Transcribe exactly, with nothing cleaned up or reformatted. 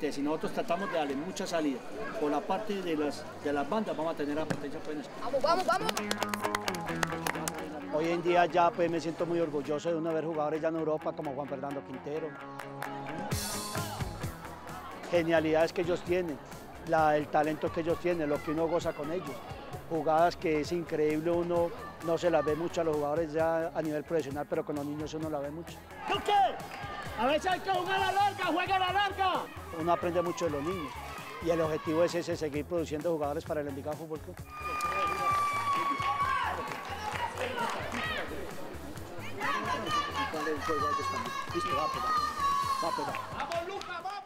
potencia. Si nosotros tratamos de darle mucha salida por la parte de las, de las bandas, vamos a tener la potencia pues, en esto. Vamos, vamos, vamos. Hoy en día ya pues me siento muy orgulloso de uno ver jugadores ya en Europa como Juan Fernando Quintero. Genialidades que ellos tienen, la, el talento que ellos tienen, lo que uno goza con ellos. Jugadas que es increíble, uno no se las ve mucho a los jugadores ya a nivel profesional, pero con los niños uno la ve mucho. ¿Qué? A veces hay que jugar a la larga, juega a la larga. Uno aprende mucho de los niños y el objetivo es ese, seguir produciendo jugadores para el Envigado Fútbol Club. Listo, va a pegar, va a pegar. ¡Vamos, Lucas, vamos!